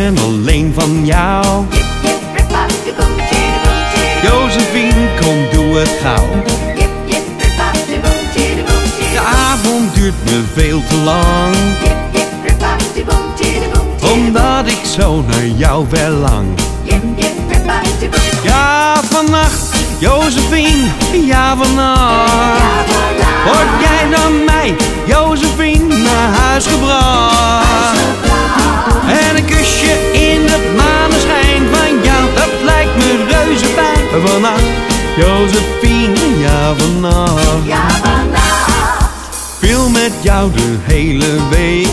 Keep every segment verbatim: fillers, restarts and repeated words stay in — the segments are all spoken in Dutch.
ben alleen van jou. Josephine, kom, doe het gauw. De avond duurt me veel te lang, omdat ik zo naar jou verlang. Ja, vannacht, Josephine, ja, vannacht. Word jij door mij, Josephine, naar huis gebracht. En een kusje in het maneschijn van jou, dat lijkt me reuze fijn. Vannacht, Josephine, ja, vannacht. Ja, vannacht. Wil met jou de hele week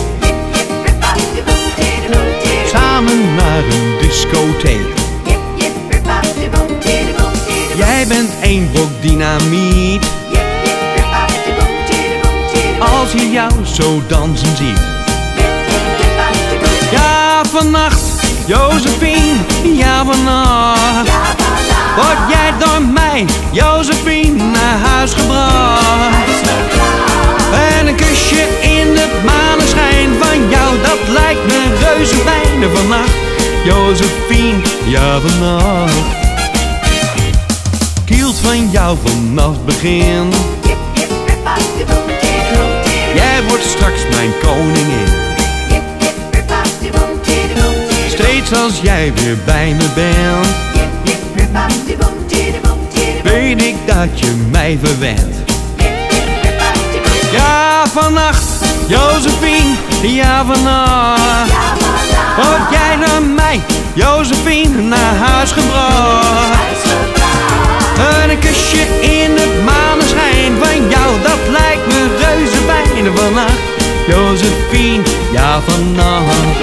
samen naar een discotheek. Jij bent één blok dynamiet, als je jou zo dansen ziet. Ja, vannacht, Josephine, ja, vannacht. Word jij door mij, Josephine, naar huis gebracht. En een kusje in het maneschijn van jou, dat lijkt me reuze fijn. Vannacht, Josephine, ja, vannacht. Kielt van jou vanaf het begin, jij wordt straks mijn koningin. Steeds als jij weer bij me bent, weet ik dat je mij verwent. Ja, vannacht, Josephine, ja, vannacht. Word jij naar mij, Josephine, naar huis gebracht. En een kusje in het maneschijn van jou, dat lijkt me reuze fijn. Vannacht, Josephine, ja, vannacht.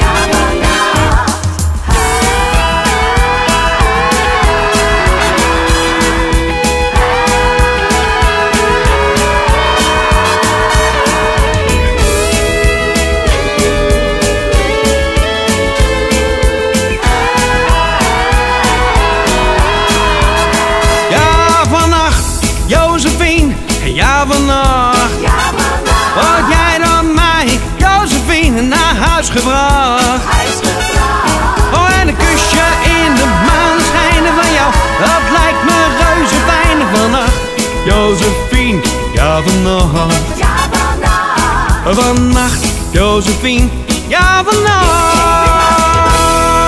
Josephine, ja, vannacht. Word jij door mij, Josephine, naar huis gebracht. Oh, en een kusje in de maneschijn van jou, dat lijkt me reuze fijn. Vannacht, Josephine, ja, vannacht. Vannacht, Josephine, ja, vannacht.